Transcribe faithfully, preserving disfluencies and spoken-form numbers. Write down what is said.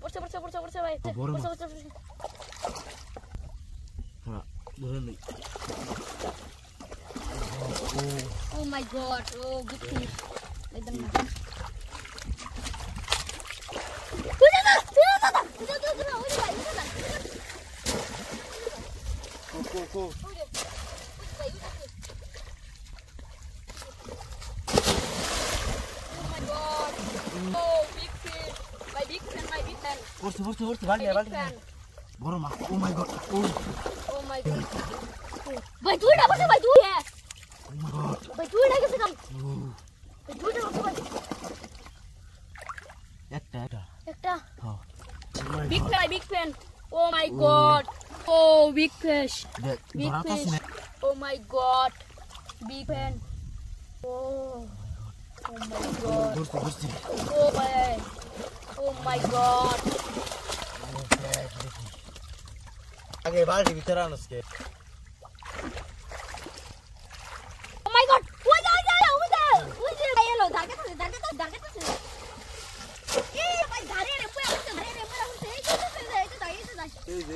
পড়ছে পড়ছে পড়ছে পড়ছে ভাই বড় পড়ছে মাছ। পড়ছে হ্যাঁ ধরে নেই oh my god oh big fish একদম না উড়ে না উড়ে না উড়ে না উড়ে না উড়ে না উড়ে না কো কো কো উড়ে ভাই উড়ে oh my god oh big fish my big fan my big fan পড়ছে পড়ছে পড়ছে বাড়ি বাড়ি বড় মাছ ও my god O oh my god ভাই তুই না বসে ভাই তুই হ্যাঁ ও মাই গড ভাই তুই না গেছে কাম ভাই তুই না বসে ভাই একটা একটা একটা হ্যাঁ big fan big fan oh my god oh big fish দেখ বিগ ধরা ফিশ কাছে না oh my god big fan oh oh my god ধরছে ধরছে ও ভাই ও মাই গড আগে বাড়ি ভিতরে আনসকে